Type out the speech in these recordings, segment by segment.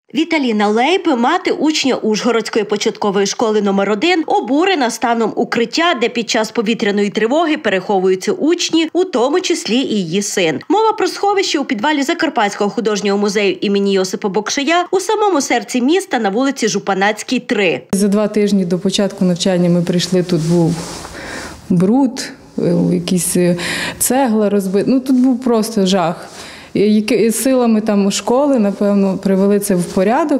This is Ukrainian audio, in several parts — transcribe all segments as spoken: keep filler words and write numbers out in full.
Віталіна Лейб, мати учня Ужгородської початкової школи номер один, обурена станом укриття, де під час повітряної тривоги переховуються учні, у тому числі і її син. Мова про сховище у підвалі Закарпатського художнього музею імені Йосипа Бокшая у самому серці міста на вулиці Жупанацькій, три. За два тижні до початку навчання ми прийшли, тут був бруд, якісь цегла розбита. Ну, тут був просто жах. І силами там школи, напевно, привели це в порядок.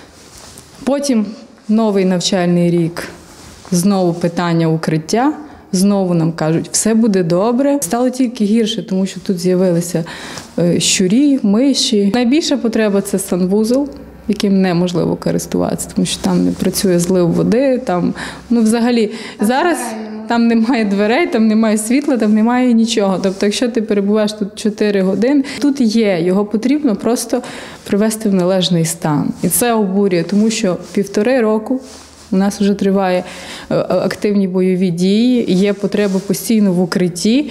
Потім новий навчальний рік, знову питання укриття, знову нам кажуть, все буде добре. Стало тільки гірше, тому що тут з'явилися щурі, миші. Найбільша потреба – це санвузол, яким неможливо користуватися, тому що там не працює злив води, там, ну, взагалі, зараз там немає дверей, там немає світла, там немає нічого. Тобто, якщо ти перебуваєш тут чотири години, тут є, його потрібно просто привести в належний стан. І це обурює, тому що півтори року у нас вже триває активні бойові дії, є потреба постійно в укритті.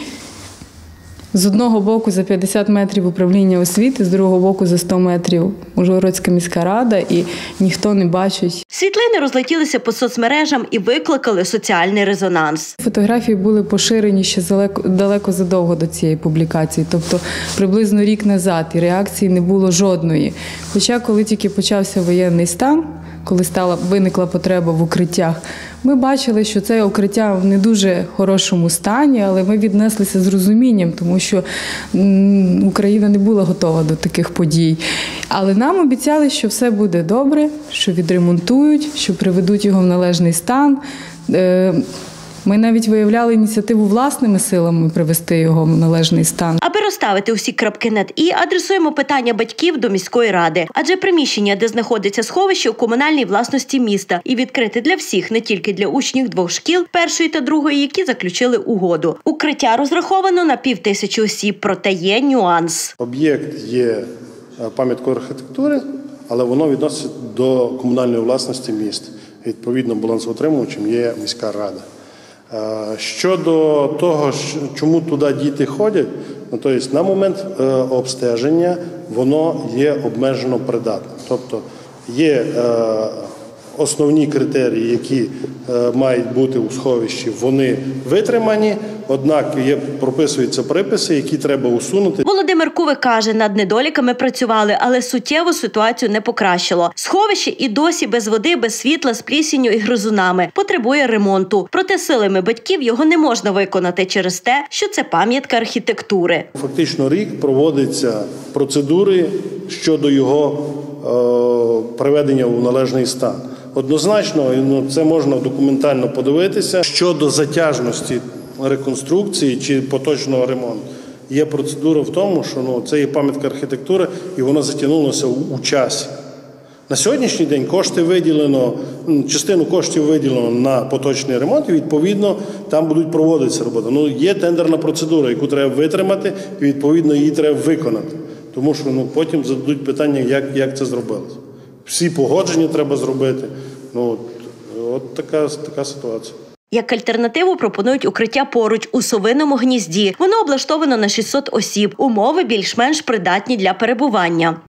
З одного боку за п'ятдесят метрів управління освіти, з другого боку за сто метрів Ужгородська міська рада, і ніхто не бачить. Світлини розлетілися по соцмережам і викликали соціальний резонанс. Фотографії були поширені ще далеко, далеко задовго до цієї публікації, тобто приблизно рік назад, і реакції не було жодної. Хоча коли тільки почався воєнний стан, коли стала, виникла потреба в укриттях, ми бачили, що це укриття в не дуже хорошому стані, але ми віднеслися з розумінням, тому що Україна не була готова до таких подій. Але нам обіцяли, що все буде добре, що відремонтують, що приведуть його в належний стан. Ми навіть виявляли ініціативу власними силами привести його в належний стан. Аби розставити усі крапки над «і», адресуємо питання батьків до міської ради. Адже приміщення, де знаходиться сховище, у комунальній власності міста і відкрите для всіх, не тільки для учнів двох шкіл, першої та другої, які заключили угоду. Укриття розраховано на півтисячі осіб, проте є нюанс. Об'єкт є пам'яткою архітектури, але воно відноситься до комунальної власності міста. Відповідно, балансоутримувачем є міська рада. Щодо того, чому туди діти ходять, ну, то є, на момент е, обстеження воно є обмежено придатним. Тобто є е, основні критерії, які е, мають бути у сховищі, вони витримані, однак є, прописуються приписи, які треба усунути. Володимир Кувик каже, над недоліками працювали, але суттєво ситуацію не покращило. Сховище і досі без води, без світла, з плісінню і гризунами. Потребує ремонту. Проте силами батьків його не можна виконати через те, що це пам'ятка архітектури. Фактично рік проводяться процедури щодо його е, приведення у належний стан. Однозначно, ну, це можна документально подивитися. Щодо затяжності реконструкції чи поточного ремонту, є процедура в тому, що ну, це є пам'ятка архітектури і вона затягнулася у, у часі. На сьогоднішній день кошти виділено, частину коштів виділено на поточний ремонт, і відповідно там будуть проводитися роботи. Ну, є тендерна процедура, яку треба витримати, і відповідно її треба виконати. Тому що ну, потім зададуть питання, як, як це зробилося. Всі погодження треба зробити. Ну, от, от така, така ситуація. Як альтернативу пропонують укриття поруч, у Совиному Гнізді. Воно облаштовано на шістсот осіб. Умови більш-менш придатні для перебування.